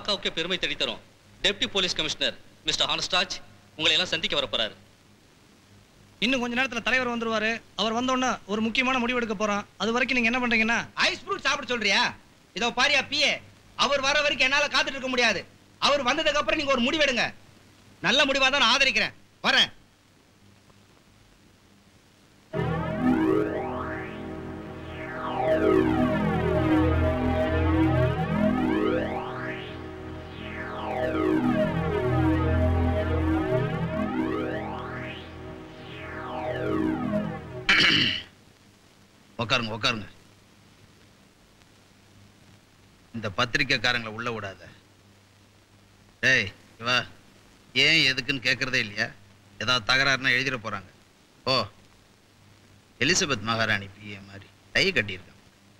இலாக்காவுக்கு பெருமை தேடி தரும் டெப்டி போலீஸ் கமிஷனர் மிஸ்டர் ஆனஸ்டாஜ் உங்களை எல்லாம் சந்திக்க வரப்போறாரு. இன்னும் கொஞ்ச நேரத்துல தலைவர் வந்துருவாரு. அவர் வந்தோன்னா ஒரு முக்கியமான முடிவு எடுக்க போறோம். அது வரைக்கும் நீங்க என்ன பண்றீங்கன்னா ஐஸ் ஃப்ரூட் சாப்பிட சொல்றியா? இதோ பாரியா பிஏ, அவர் வர வரைக்கும் என்னால காத்துட்டு இருக்க முடியாது. அவர் வந்ததுக்கு அப்புறம் நீங்க ஒரு முடிவு எடுங்க. நல்ல முடிவா தான் நான் ஆதரிக்கிறேன். வரேன். உட்காருங்க உட்காருங்க. இந்த பத்திரிக்கைக்காரங்களை உள்ள விடாத. டேய் இவா, ஏன் எதுக்குன்னு கேட்கறதே இல்லையா? ஏதாவது தகராறுனா எழுதிட போறாங்க. ஓ, எலிசபெத் மகாராணி பிஏ மாதிரி டை கட்டியிருக்காங்க.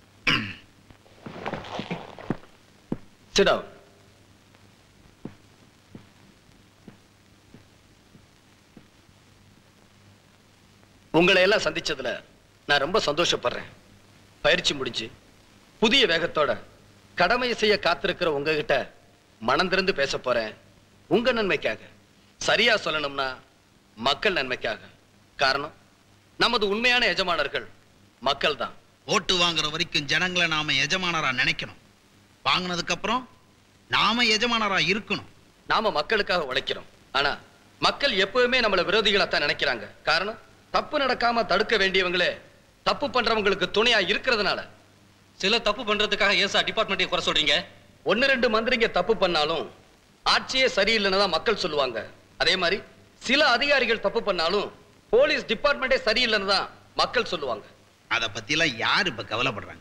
உங்களை எல்லாம் சந்திச்சதுல நான் ரொம்ப சந்தோஷப்படுறேன். பயிற்சி முடிஞ்சு புதிய வேகத்தோட கடமையை செய்ய காத்திருக்கிற உங்ககிட்ட மனம் திறந்து பேச போறேன். உங்க நன்மைக்காக, சரியா சொல்லணும்னா மக்கள் நன்மைக்காக. காரணம், நமது உண்மையான எஜமானர்கள் மக்கள் தான். ஓட்டு வாங்குற வரைக்கும் ஜனங்களை நாம எஜமானரா நினைக்கணும். வாங்கினதுக்கு அப்புறம் நாம எஜமானரா இருக்கணும். நாம மக்களுக்காக உழைக்கிறோம். ஆனா மக்கள் எப்பவுமே நம்மள விரோதிகளாத்தான் நினைக்கிறாங்க. காரணம், தப்பு நடக்காம தடுக்க வேண்டியவங்களே தப்பு பண்றவங்களுக்கு துணையா இருக்கிறதுனால. சில தப்பு பண்றதுக்காக ஏன் சார் டிபார்ட்மெண்ட்டை குறை சொல்றீங்க? 1-2 மந்திரிங்க தப்பு பண்ணாலும் ஆட்சியே சரியில்லைன்னு தான் மக்கள் சொல்லுவாங்க. அதே மாதிரி சில அதிகாரிகள் தப்பு பண்ணாலும் போலீஸ் டிபார்ட்மெண்ட்டே சரியில்லைன்னு தான் மக்கள் சொல்லுவாங்க. அதை பத்திலாம் யார் இப்ப கவலைப்படுறாங்க?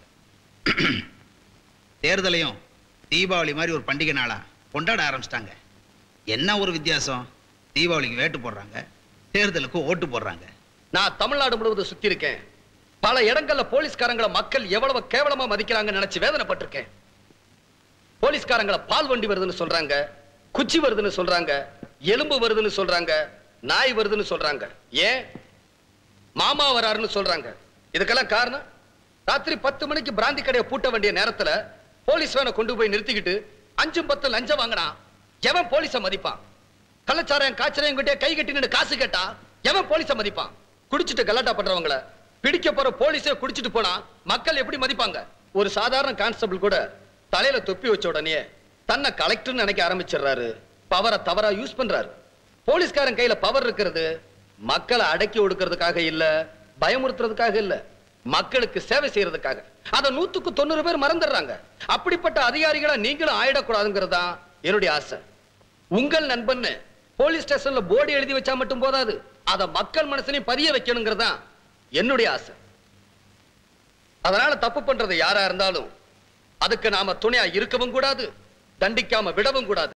தேர்தலையும் தீபாவளி மாதிரி ஒரு பண்டிகை நாளா கொண்டாட ஆரம்பிச்சிட்டாங்க. என்ன ஒரு வித்தியாசம்? தீபாவளிக்கு வேட்டு போடுறாங்க, தேர்தலுக்கு ஓட்டு போடுறாங்க. நான் தமிழ்நாடு முழுவதும் சுத்தி இருக்கேன். பல இடங்கள்ல போலீஸ்காரங்களை மக்கள் எவ்வளவு கேவலமா மதிக்கிறாங்கன்னு நினைச்சு வேதனைப்பட்டிருக்கேன். போலீஸ்காரங்களை பால் வண்டி வருதுன்னு சொல்றாங்க, குச்சி வருதுன்னு சொல்றாங்க, எலும்பு வருதுன்னு சொல்றாங்க, நாய் வருதுன்னு சொல்றாங்க, ஏன் மாமா வராருன்னு சொல்றாங்க. இதுக்கெல்லாம் காரணம், ராத்திரி 10 மணிக்கு பிராந்தி கடையை பூட்ட வேண்டிய நேரத்துல போலீஸ் வேனை கொண்டு போய் நிறுத்திக்கிட்டு 5-10 லஞ்சம் வாங்கினா எவன் போலீஸை மதிப்பான்? கள்ளச்சாரையும் காய்ச்சரையும் கிட்டே கை கட்டி நின்று காசு கேட்டா எவன் போலீஸை மதிப்பான்? குடிச்சிட்டு கலாட்டா பண்றவங்களை பிடிக்க போற போலீஸே குடிச்சிட்டு போனா மக்கள் எப்படி மதிப்பாங்க? ஒரு சாதாரண கான்ஸ்டபிள் கூட தலையில தொப்பி வச்ச உடனே தன்னை கலெக்டர்னு நினைக்க ஆரம்பிச்சிடுறாரு. பவரை தவறா யூஸ் பண்றாரு. போலீஸ்காரன் கையில பவர் இருக்கிறது மக்களை அடக்கி ஒடுக்கிறதுக்காக இல்ல, பயமுறுத்துறதுக்காக இல்ல, மக்களுக்கு சேவை செய்யறதுக்காக. அதை 100க்கு 90 பேர் மறந்துடுறாங்க. அப்படிப்பட்ட அதிகாரிகளா நீங்களும் ஆயிடக்கூடாதுங்கிறதா என்னுடைய ஆசை. உங்கள் நண்பன் போலீஸ் ஸ்டேஷன்ல போர்டு எழுதி வச்சா மட்டும் போதாது, அதை மக்கள் மனசுலையும் பதிய வைக்கணுங்கிறதா என்னுடைய ஆசை. அதனால தப்பு பண்றது யாரா இருந்தாலும் அதுக்கு நாம துணையா இருக்கவும் கூடாது, தண்டிக்காம விடவும் கூடாது.